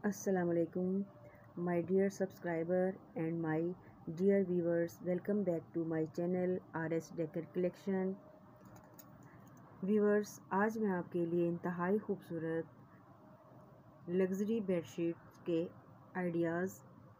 Assalamualaikum, my dear subscriber and my dear viewers. Welcome back to my channel RS Decor Collection. Viewers, आज मैं आपके लिए इंतहाई खूबसूरत लग्जरी बेडशीट के आइडियाज़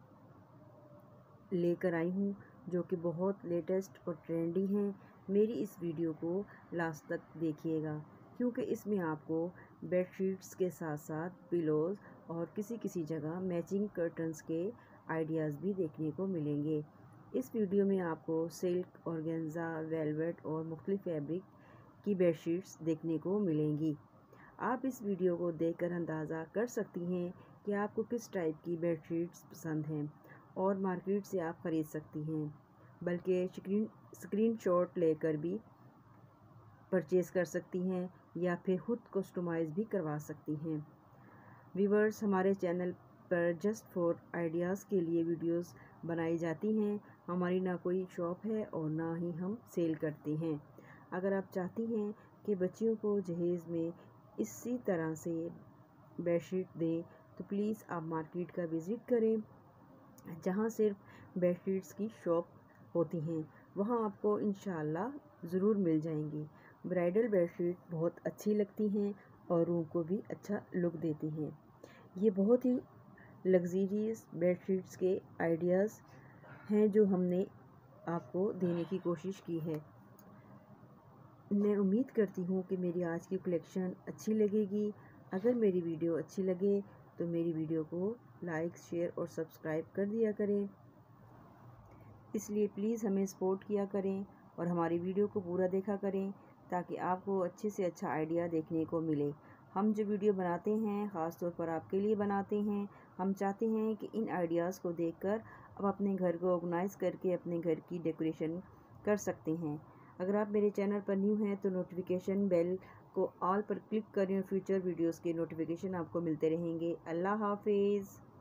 लेकर आई हूँ, जो कि बहुत लेटेस्ट और ट्रेंडी हैं। मेरी इस वीडियो को लास्ट तक देखिएगा, क्योंकि इसमें आपको बेडशीट्स के साथ साथ पिलोज़ और किसी जगह मैचिंग कर्टन्स के आइडियाज़ भी देखने को मिलेंगे। इस वीडियो में आपको सिल्क, ऑर्गेन्जा, वेलवेट और मुख्तलिफ फैब्रिक की बेडशीट्स देखने को मिलेंगी। आप इस वीडियो को देखकर अंदाज़ा कर सकती हैं कि आपको किस टाइप की बेडशीट्स पसंद हैं और मार्केट से आप ख़रीद सकती हैं, बल्कि स्क्रीनशॉट लेकर भी परचेज़ कर सकती हैं या फिर खुद कस्टमाइज़ भी करवा सकती हैं। व्यूवर्स, हमारे चैनल पर जस्ट फॉर आइडियाज़ के लिए वीडियोस बनाई जाती हैं। हमारी ना कोई शॉप है और ना ही हम सेल करते हैं। अगर आप चाहती हैं कि बच्चियों को जहेज़ में इसी तरह से बेडशीट दें, तो प्लीज़ आप मार्केट का विज़िट करें, जहाँ सिर्फ बेडशीट्स की शॉप होती हैं। वहाँ आपको इंशाल्लाह ज़रूर मिल जाएंगी। ब्राइडल बेडशीट बहुत अच्छी लगती हैं और रूम को भी अच्छा लुक देती हैं। ये बहुत ही लग्जरियस बेडशीट्स के आइडियाज़ हैं जो हमने आपको देने की कोशिश की है। मैं उम्मीद करती हूँ कि मेरी आज की कलेक्शन अच्छी लगेगी। अगर मेरी वीडियो अच्छी लगे तो मेरी वीडियो को लाइक, शेयर और सब्सक्राइब कर दिया करें। इसलिए प्लीज़ हमें सपोर्ट किया करें और हमारी वीडियो को पूरा देखा करें, ताकि आपको अच्छे से अच्छा आइडिया देखने को मिले। हम जो वीडियो बनाते हैं ख़ास तौर पर आपके लिए बनाते हैं। हम चाहते हैं कि इन आइडियाज़ को देखकर आप अपने घर को ऑर्गेनाइज़ करके अपने घर की डेकोरेशन कर सकते हैं। अगर आप मेरे चैनल पर न्यू हैं तो नोटिफिकेशन बेल को ऑल पर क्लिक करें और फ्यूचर वीडियोस के नोटिफिकेशन आपको मिलते रहेंगे। अल्लाह हाफिज़।